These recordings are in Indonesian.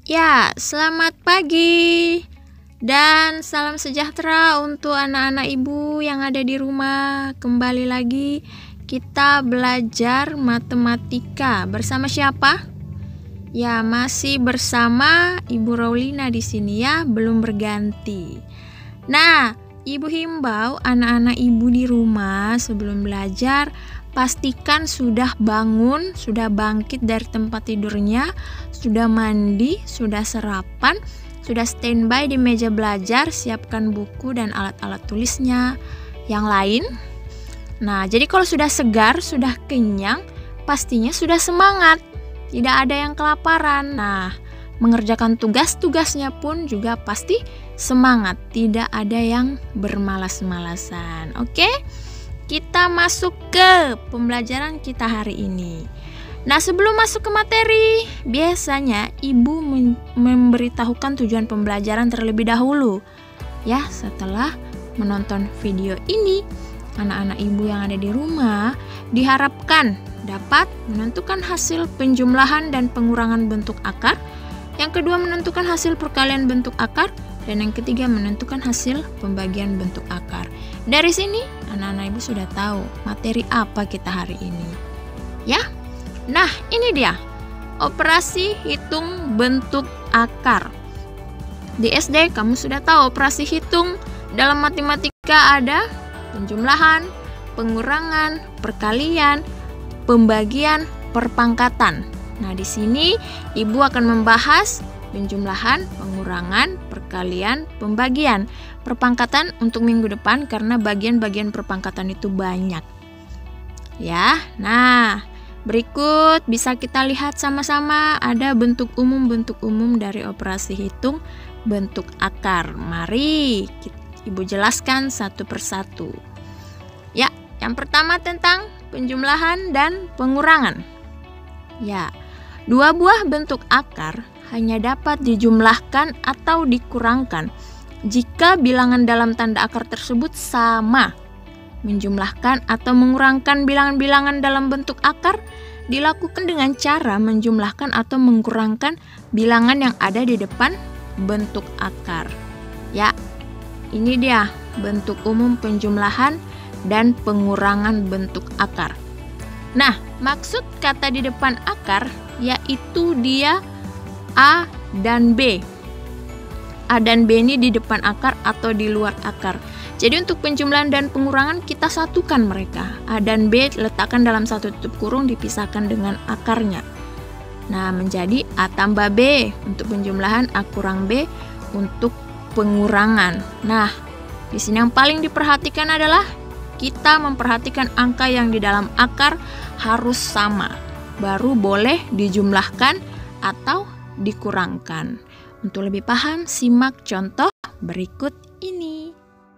Ya, selamat pagi dan salam sejahtera untuk anak-anak ibu yang ada di rumah. Kembali lagi kita belajar matematika bersama siapa? Ya, masih bersama Ibu Raulina di sini ya, belum berganti. Nah, Ibu himbau anak-anak ibu di rumah sebelum belajar pastikan sudah bangun, sudah bangkit dari tempat tidurnya, sudah mandi, sudah sarapan, sudah standby di meja belajar, siapkan buku dan alat-alat tulisnya yang lain. Nah, jadi kalau sudah segar, sudah kenyang, pastinya sudah semangat, tidak ada yang kelaparan. Nah, mengerjakan tugas-tugasnya pun juga pasti semangat, tidak ada yang bermalas-malasan. Oke? Kita masuk ke pembelajaran kita hari ini. Nah, sebelum masuk ke materi, biasanya ibu memberitahukan tujuan pembelajaran terlebih dahulu. Ya, setelah menonton video ini, anak-anak ibu yang ada di rumah diharapkan dapat menentukan hasil penjumlahan dan pengurangan bentuk akar. Yang kedua, menentukan hasil perkalian bentuk akar. Dan yang ketiga, menentukan hasil pembagian bentuk akar. Dari sini, anak-anak ibu sudah tahu materi apa kita hari ini. Ya, nah ini dia. Operasi hitung bentuk akar. Di SD, kamu sudah tahu operasi hitung dalam matematika ada penjumlahan, pengurangan, perkalian, pembagian, perpangkatan. Nah, di sini ibu akan membahas penjumlahan, pengurangan, perkalian, pembagian, perpangkatan untuk minggu depan karena bagian-bagian perpangkatan itu banyak. Ya, nah berikut bisa kita lihat sama-sama ada bentuk umum dari operasi hitung bentuk akar. Mari ibu jelaskan satu persatu. Ya, yang pertama tentang penjumlahan dan pengurangan. Ya, dua buah bentuk akar hanya dapat dijumlahkan atau dikurangkan jika bilangan dalam tanda akar tersebut sama. Menjumlahkan atau mengurangkan bilangan-bilangan dalam bentuk akar dilakukan dengan cara menjumlahkan atau mengurangkan bilangan yang ada di depan bentuk akar. Ya, ini dia bentuk umum penjumlahan dan pengurangan bentuk akar. Nah, maksud kata di depan akar yaitu dia A dan B. A dan B ini di depan akar atau di luar akar. Jadi untuk penjumlahan dan pengurangan kita satukan mereka. A dan B letakkan dalam satu tutup kurung dipisahkan dengan akarnya. Nah, menjadi A tambah B untuk penjumlahan, A kurang B untuk pengurangan. Nah, di sini yang paling diperhatikan adalah kita memperhatikan angka yang di dalam akar harus sama. Baru boleh dijumlahkan atau dikurangkan. Untuk lebih paham, simak contoh berikut ini.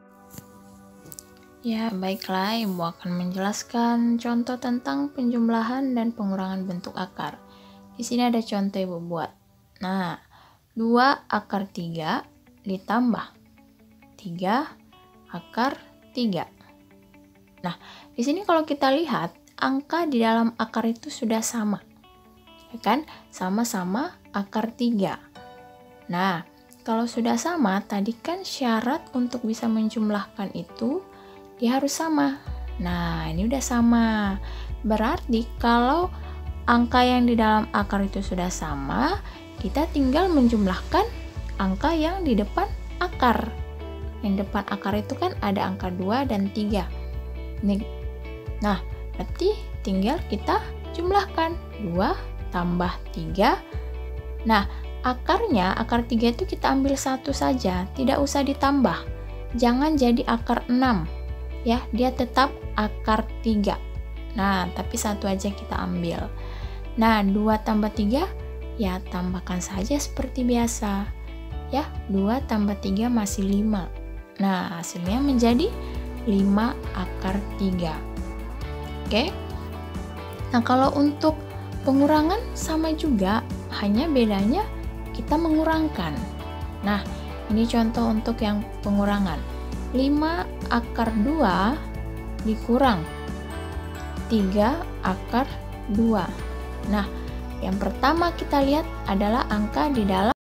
Ya, baiklah, ibu akan menjelaskan contoh tentang penjumlahan dan pengurangan bentuk akar. Di sini ada contoh ibu buat. Nah, 2 akar 3 ditambah 3 akar 3. Nah, di sini kalau kita lihat, angka di dalam akar itu sudah sama. Ya kan? Sama-sama akar 3. Nah, kalau sudah sama, tadi kan syarat untuk bisa menjumlahkan itu dia harus sama. Nah, ini udah sama. Berarti kalau angka yang di dalam akar itu sudah sama, kita tinggal menjumlahkan angka yang di depan akar. Yang depan akar itu kan ada angka 2 dan 3. Nah, berarti tinggal kita jumlahkan 2 tambah 3. Nah, akarnya, akar 3 itu kita ambil satu saja, tidak usah ditambah. Jangan jadi akar 6. Ya, dia tetap akar 3. Nah, tapi satu aja kita ambil. Nah, 2 tambah 3, ya tambahkan saja seperti biasa. Ya, 2 tambah 3 masih 5. Nah, hasilnya menjadi 5 akar 3. Oke. Nah, kalau untuk pengurangan sama juga, hanya bedanya kita mengurangkan. Nah, ini contoh untuk yang pengurangan. 5 akar 2 dikurang 3 akar 2. Nah, yang pertama kita lihat adalah angka di dalam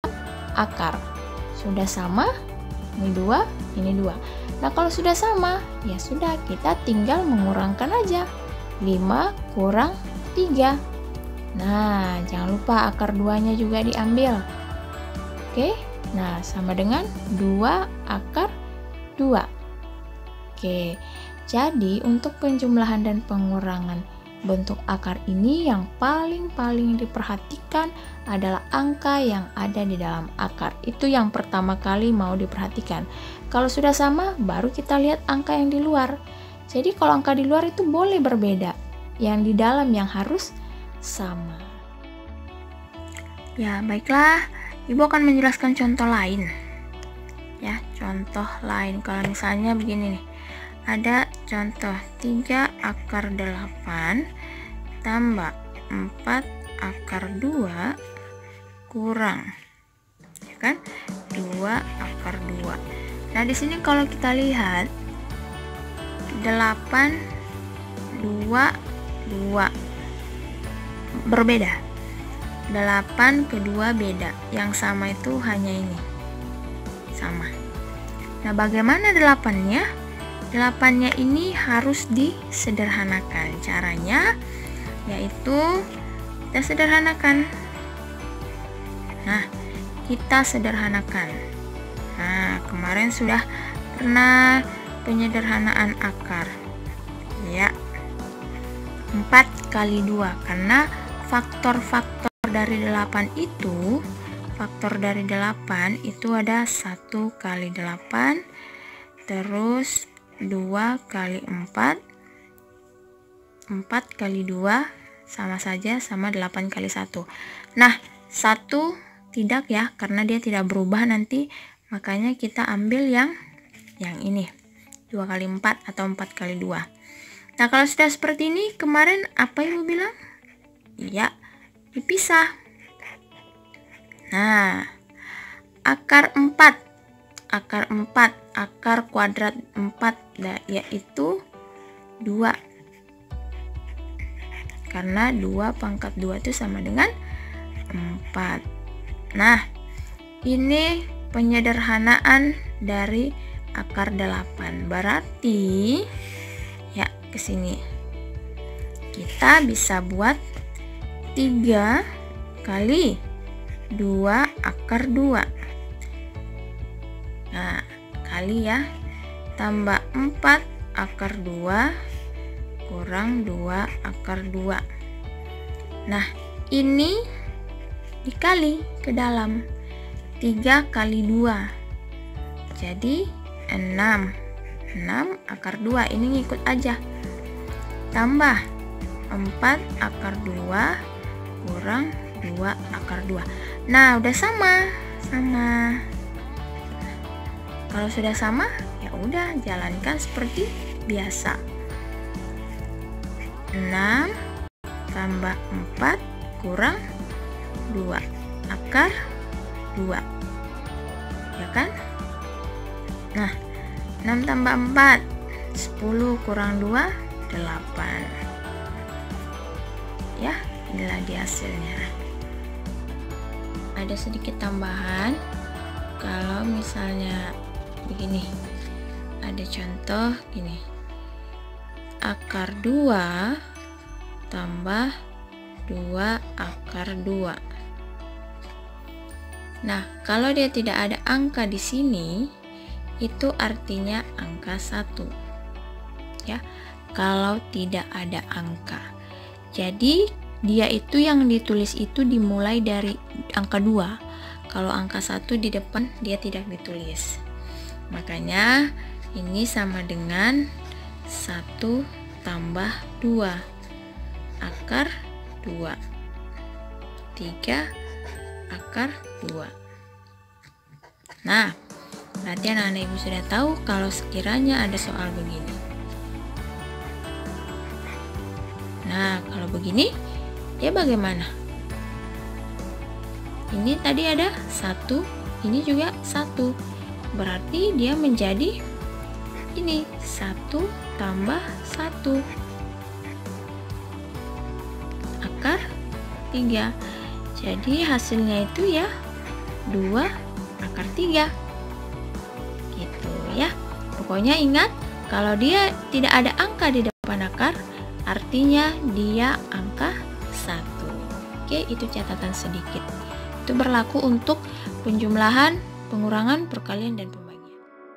akar. Sudah sama, ini 2, ini 2. Nah, kalau sudah sama, ya sudah, kita tinggal mengurangkan aja. 5 kurang 3. Nah, jangan lupa akar 2-nya juga diambil. Oke, nah sama dengan 2 akar 2. Oke, jadi untuk penjumlahan dan pengurangan bentuk akar ini yang paling diperhatikan adalah angka yang ada di dalam akar. Itu yang pertama kali mau diperhatikan. Kalau sudah sama, baru kita lihat angka yang di luar. Jadi kalau angka di luar itu boleh berbeda, yang di dalam yang harus sama. Ya, baiklah. Ibu akan menjelaskan contoh lain. Ya, contoh lain. Kalau misalnya begini nih. Ada contoh 3 akar 8 tambah 4 akar 2 kurang, ya kan? 2 akar 2. Nah, di sini kalau kita lihat 8 2 2 berbeda. 8 kedua beda. Yang sama itu hanya ini. Sama. Nah, bagaimana 8-nya? 8-nya ini harus disederhanakan. Caranya yaitu kita sederhanakan. Nah, kita sederhanakan. Nah, kemarin sudah pernah penyederhanaan akar. Ya. 4 kali 2 karena faktor-faktor dari 8 itu, faktor dari 8 itu ada 1 kali 8, terus 2 kali 4, 4 kali 2 sama saja sama 8 kali 1. Nah, 1 tidak ya, karena dia tidak berubah nanti, makanya kita ambil yang ini, 2 kali 4 atau 4 kali 2. Nah, kalau sudah seperti ini, kemarin apa Ibu bilang? Iya, dipisah. Nah, akar 4, akar kuadrat 4, yaitu 2. Karena 2 pangkat 2 itu sama dengan 4. Nah, ini penyederhanaan dari akar 8. Berarti, ya ke sini. Kita bisa buat 3 kali 2 akar 2. Nah, kali ya, tambah 4 akar 2 kurang 2 akar 2. Nah, ini dikali ke dalam 3 kali 2. Jadi 6 akar 2, ini ngikut aja. Tambah 4 akar 2 kurang 2 akar 2. Nah, udah sama. Kalau sudah sama, ya udah jalankan seperti biasa. 6 tambah 4 kurang 2 akar 2. Ya kan? Nah, 6 tambah 4, 10 kurang 2, 8. Ya, inilah dia hasilnya. Ada sedikit tambahan. Kalau misalnya begini, ada contoh gini, akar 2 tambah 2 akar 2. Nah, kalau dia tidak ada angka di sini, itu artinya angka 1. Ya, kalau tidak ada angka. Jadi, dia itu yang ditulis itu dimulai dari angka 2. Kalau angka 1 di depan, dia tidak ditulis. Makanya ini sama dengan 1 tambah 2 akar 2, 3 akar 2. Nah, berarti anak-anak ibu sudah tahu kalau sekiranya ada soal begini. Nah, kalau begini, dia bagaimana? Ini tadi ada 1, ini juga 1. Berarti dia menjadi ini 1 tambah 1 akar 3. Jadi hasilnya itu ya 2 akar 3. Gitu ya. Pokoknya ingat, kalau dia tidak ada angka di depan akar, artinya dia angka 1. Oke, itu catatan sedikit. Itu berlaku untuk penjumlahan, pengurangan, perkalian, dan pembagian.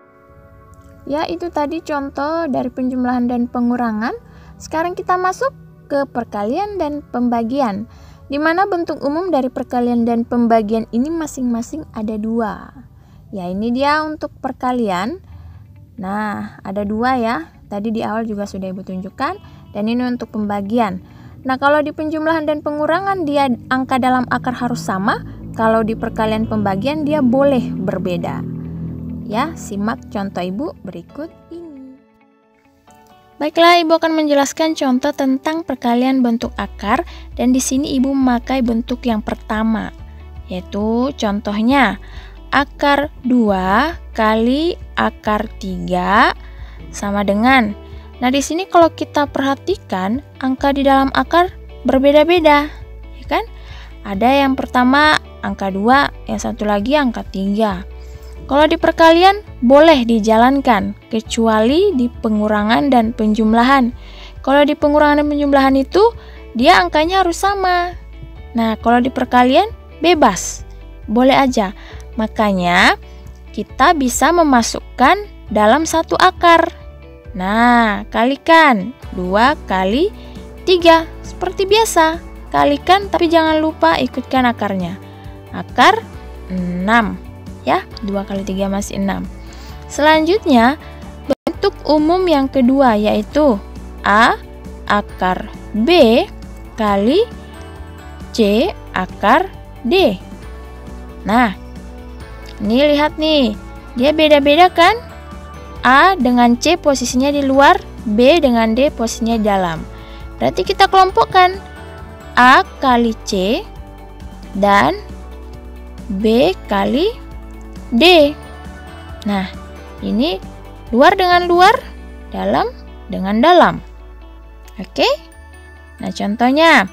Ya, itu tadi contoh dari penjumlahan dan pengurangan. Sekarang kita masuk ke perkalian dan pembagian, di mana bentuk umum dari perkalian dan pembagian ini masing-masing ada 2. Ya, ini dia untuk perkalian. Nah, ada 2 ya. Tadi di awal juga sudah Ibu tunjukkan. Dan ini untuk pembagian. Nah, kalau di penjumlahan dan pengurangan dia angka dalam akar harus sama. Kalau di perkalian pembagian dia boleh berbeda. Ya, simak contoh Ibu berikut ini. Baiklah, Ibu akan menjelaskan contoh tentang perkalian bentuk akar, dan di sini Ibu memakai bentuk yang pertama, yaitu contohnya akar 2 kali akar 3 sama dengan. Nah, di sini kalau kita perhatikan angka di dalam akar berbeda-beda, ya kan? Ada yang pertama angka 2, yang satu lagi angka 3. Kalau di perkalian boleh dijalankan, kecuali di pengurangan dan penjumlahan. Kalau di pengurangan dan penjumlahan itu, dia angkanya harus sama. Nah, kalau di perkalian bebas, boleh aja. Makanya, kita bisa memasukkan dalam satu akar. Nah, kalikan 2 kali 3, seperti biasa. Kalikan, tapi jangan lupa ikutkan akarnya. Akar 6. Ya, 2 kali 3 masih 6. Selanjutnya, bentuk umum yang kedua yaitu A akar B kali C akar D. Nah, ini lihat nih, dia beda-beda kan? A dengan C posisinya di luar, B dengan D posisinya di dalam. Berarti kita kelompokkan A kali C dan B kali D. Nah, ini luar dengan luar, dalam dengan dalam. Oke? Nah, contohnya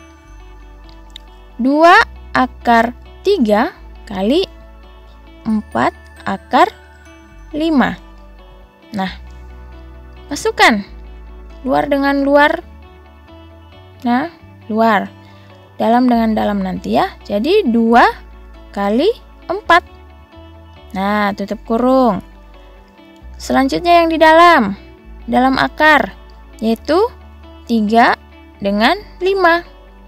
2 akar 3 kali 4 akar 5. Nah, masukkan luar dengan luar. Nah, luar. Dalam dengan dalam nanti ya. Jadi 2 kali 4. Nah, tutup kurung. Selanjutnya yang di dalam akar, yaitu 3 dengan 5.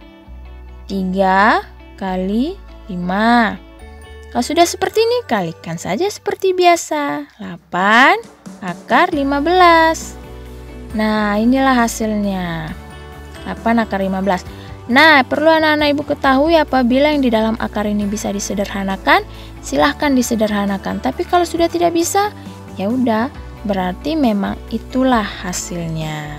3 kali 5. Kalau sudah seperti ini, kalikan saja seperti biasa. 8 akar 15. Nah, inilah hasilnya. 8 akar 15. Nah, perlu anak-anak Ibu ketahui, apabila yang di dalam akar ini bisa disederhanakan, silahkan disederhanakan. Tapi kalau sudah tidak bisa, ya udah, berarti memang itulah hasilnya.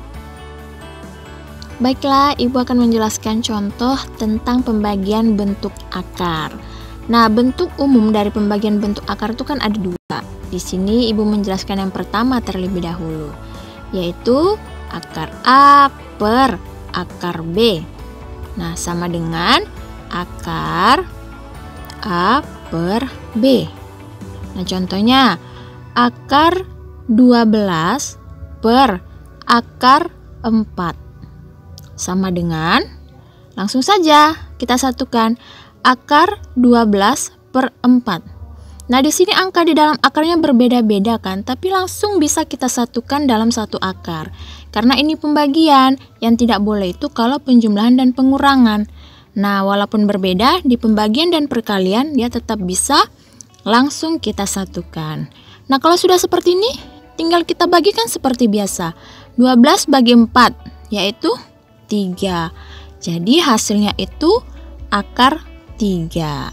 Baiklah, Ibu akan menjelaskan contoh tentang pembagian bentuk akar. Nah, bentuk umum dari pembagian bentuk akar itu kan ada 2. Di sini Ibu menjelaskan yang pertama terlebih dahulu, yaitu akar A per akar B. Nah, sama dengan akar A per B. Nah, contohnya akar 12 per akar 4. Sama dengan, langsung saja kita satukan akar 12 per 4. Nah, di sini angka di dalam akarnya berbeda-beda kan, tapi langsung bisa kita satukan dalam satu akar. Karena ini pembagian, yang tidak boleh itu kalau penjumlahan dan pengurangan. Nah, walaupun berbeda, di pembagian dan perkalian dia tetap bisa langsung kita satukan. Nah, kalau sudah seperti ini, tinggal kita bagikan seperti biasa. 12 bagi 4, yaitu 3. Jadi hasilnya itu akar 3.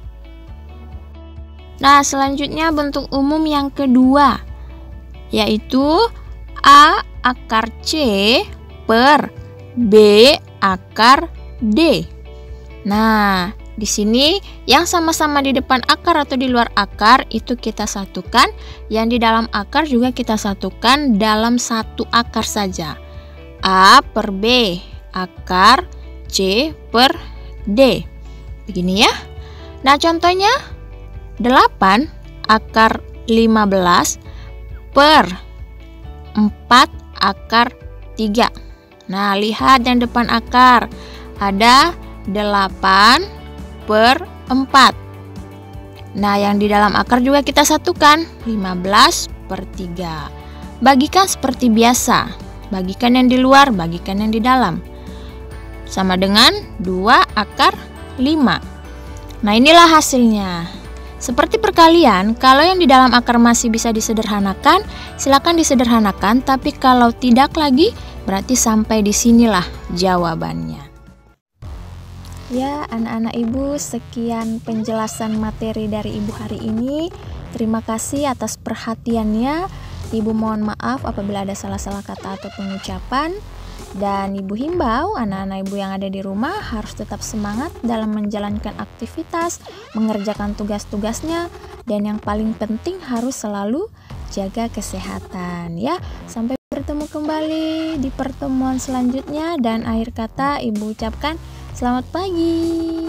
Nah, selanjutnya bentuk umum yang kedua, yaitu A akar C per B akar D. Nah, di sini yang sama-sama di depan akar atau di luar akar itu kita satukan, yang di dalam akar juga kita satukan dalam satu akar saja. A per B akar C per D. Begini ya. Nah, contohnya 8 akar 15 per 4 akar 3. Nah, lihat yang depan akar. Ada 8 per 4. Nah, yang di dalam akar juga kita satukan. 15 per 3. Bagikan seperti biasa. Bagikan yang di luar, bagikan yang di dalam. Sama dengan 2 akar 5. Nah, inilah hasilnya. Seperti perkalian, kalau yang di dalam akar masih bisa disederhanakan, silakan disederhanakan. Tapi kalau tidak lagi, berarti sampai di sinilah jawabannya. Ya, anak-anak ibu, sekian penjelasan materi dari ibu hari ini. Terima kasih atas perhatiannya. Ibu mohon maaf apabila ada salah-salah kata atau pengucapan. Dan ibu himbau anak-anak ibu yang ada di rumah harus tetap semangat dalam menjalankan aktivitas, mengerjakan tugas-tugasnya, dan yang paling penting harus selalu jaga kesehatan ya. Sampai bertemu kembali di pertemuan selanjutnya, dan akhir kata ibu ucapkan selamat pagi.